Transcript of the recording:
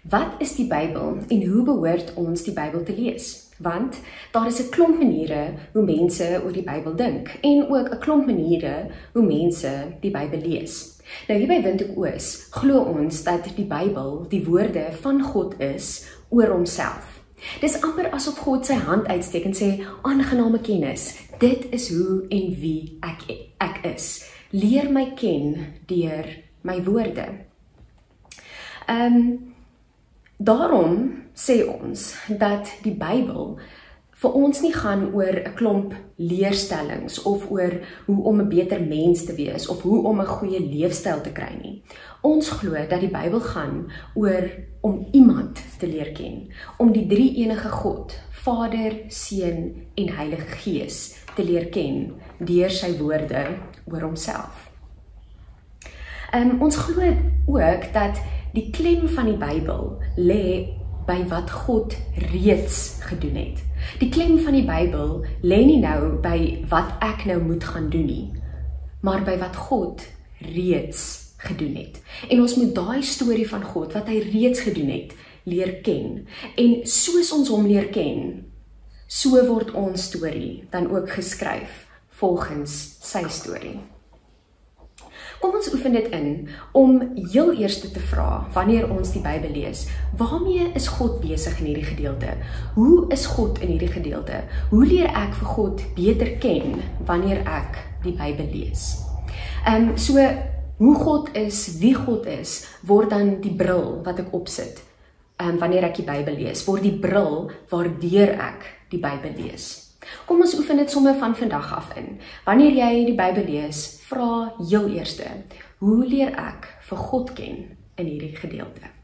Wat is die Bybel en hoe behoort ons die Bybel te lees? Want daar is 'n klomp maniere hoe mense oor die Bybel dink en ook 'n klomp maniere hoe mense die Bybel lees. Nou hier by Windhoek Oos glo ons dat die Bybel die woorde van God is oor homself. Dis amper asof God sy hand uitsteek en sê, aangename kennis, dit is hoe en wie ek is. Leer my ken deur my woorde. Daarom sê ons dat die Bybel vir ons nie gaan oor 'n klomp leerstellings of oor hoe om 'n beter mens te wees of hoe om 'n goeie leefstyl te kry nie. Ons glo dat die Bybel gaan oor om iemand te leer ken, om die drie-enige God, Vader, Seun en Heilige Gees te leer ken deur sy woorde oor homself. Ons glo ook dat die klem van die Bybel lê by wat God reeds gedoen het. Die klem van die Bybel lê nie nou by wat ek nou moet gaan doen nie, maar by wat God reeds gedoen het. En ons moet daai storie van God, wat hy reeds gedoen het, leer ken. En soos ons hom leer ken, so word ons storie dan ook geskryf volgens sy storie. Kom ons oefen dit in om heel eers te vra, wanneer ons die Bybel lees, waarmee is God besig in hierdie gedeelte? Hoe is God in hierdie gedeelte? Hoe leer ek vir God beter ken wanneer ek die Bybel lees? So hoe God is, wie God is, word dan die bril wat ek opsit wanneer ek die Bybel lees, word die bril waardeur ek die Bybel lees. Kom ons oefen dit sommer van vandag af in. Wanneer jy die Bybel lees, vra heel eerste, hoe leer ek vir God ken in hierdie gedeelte?